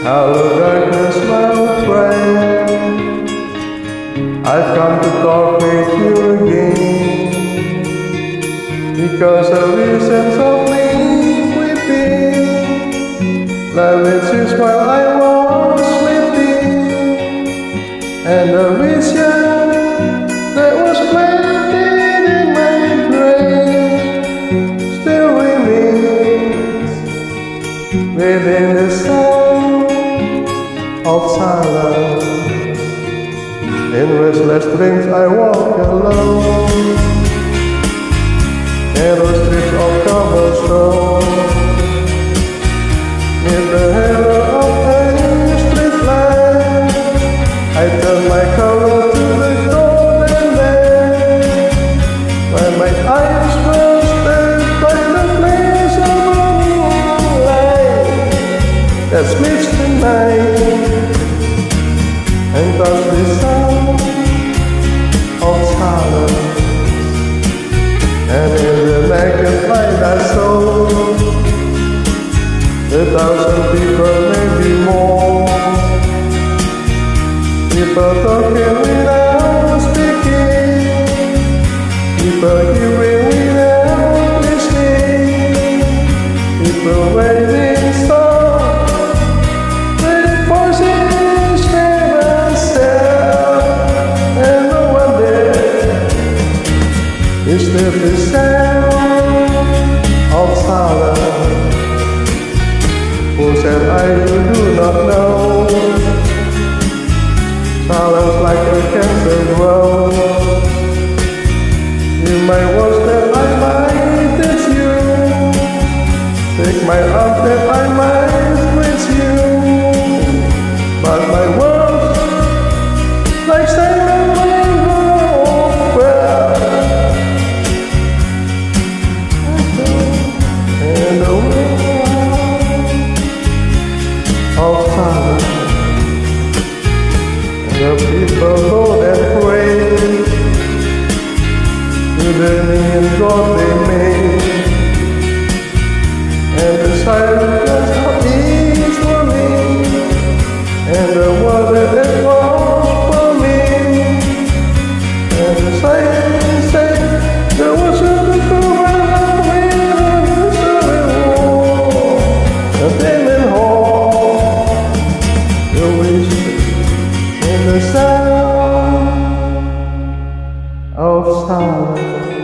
Hello darkness, my old friend, I've come to talk with you again, because the reasons of me weeping, love it since while I was sleeping, and the vision that was planted in my brain still remains within the sound of silence. In restless dreams I walk alone, narrow streets of cobblestone, near the halo of a street lamp, I turn my color to the golden lamp, when my eyes were stared by the blaze of a moonlight that splits the night and touch the sound of silence. And in the naked light I saw 1,000 people, maybe more, people talking without speaking, people hearing without listening, people waiting so with voices never said, and no one there is there the sound of silence. Who said I do not know? Silence like a cancer grows. In my words that I might touch you, take my arms that I might reach you, but my words like silent rain over, and the wind of silence. The people go and pray to the million God they made, and the silence how each for me, and the word that it was for me, and the silence said there was a little man with a sorry war, a demon hall, the wish in the sound of silence.